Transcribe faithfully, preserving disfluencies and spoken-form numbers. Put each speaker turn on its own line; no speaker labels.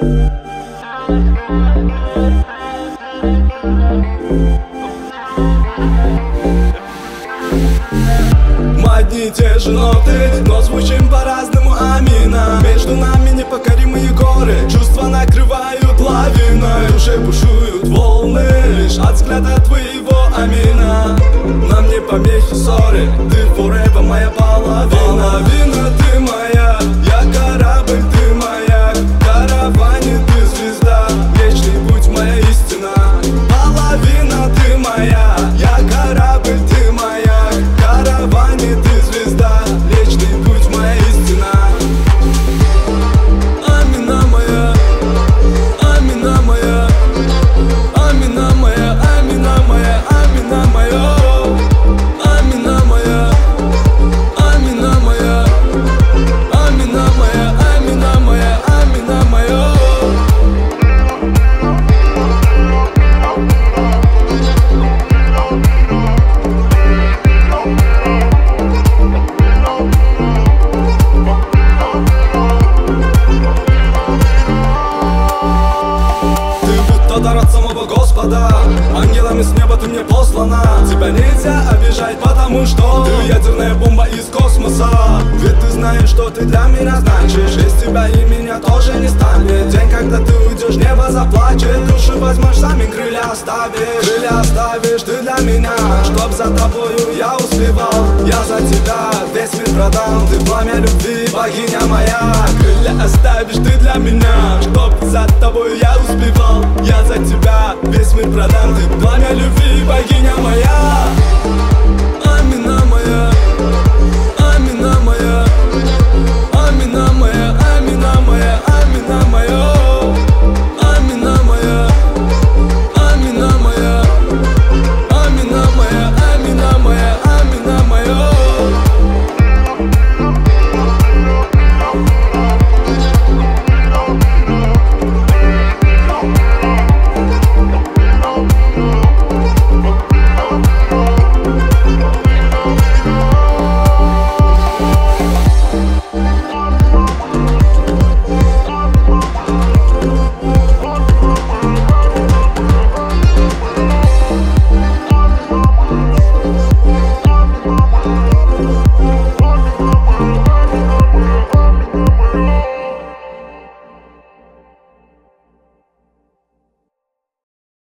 Мы одни и те же ноты, но звучим по-разному, амина. Между нами непокоримые горы, чувства накрывают лавиной. Уже бушуют волны, лишь от взгляда твоего, амина. Нам не помехи ссоры, ты forever моя половина. Половина ты моя, я корабль, ты моя. В караване ты звезда, вечный путь моя истина. Половина ты моя, я корабль, ты моя. В караване ты звезда, вечный путь моя истина. Амина моя, амина моя, амина моя, амина моя, амина моя, амина моя, амина моя, амина моя, амина моя, амина моя. Дар от самого Господа, ангелами с неба ты мне послана. Тебя нельзя обижать, потому что ты ядерная бомба из космоса. Ведь ты знаешь, что ты для меня значишь. Без тебя и меня тоже не станет. День, когда ты уйдешь, небо заплачет. Души возьмешь, сами крылья оставишь. Крылья оставишь ты для меня, чтоб за тобою я успевал. Я за тебя весь мир продал. Ты пламя любви, богиня моя. Крылья оставишь ты для меня, чтоб за тобою я успевал. Я за тебя весь мир продам. Ты пламя любви, богиня моя. Амина моя, амина моя, амина моя, амина моя, амина моя.